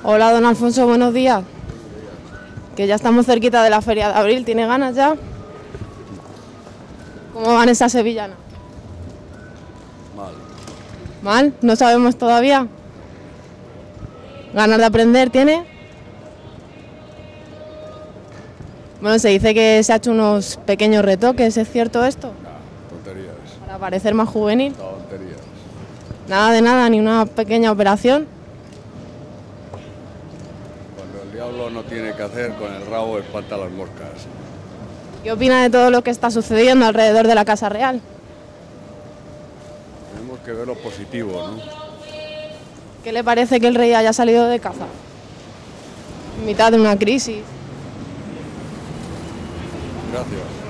Hola, don Alfonso, buenos días. Que ya estamos cerquita de la Feria de Abril, ¿tiene ganas ya? ¿Cómo van esas sevillanas? Mal. ¿Mal? ¿No sabemos todavía? ¿Ganas de aprender tiene? Bueno, se dice que se ha hecho unos pequeños retoques, ¿es cierto esto? Tonterías. Para parecer más juvenil. Tonterías. Nada de nada, ni una pequeña operación. Cuando el diablo no tiene que hacer, con el rabo espanta las moscas. ¿Qué opina de todo lo que está sucediendo alrededor de la Casa Real? Tenemos que ver lo positivo, ¿no? ¿Qué le parece que el rey haya salido de caza? En mitad de una crisis. Gracias.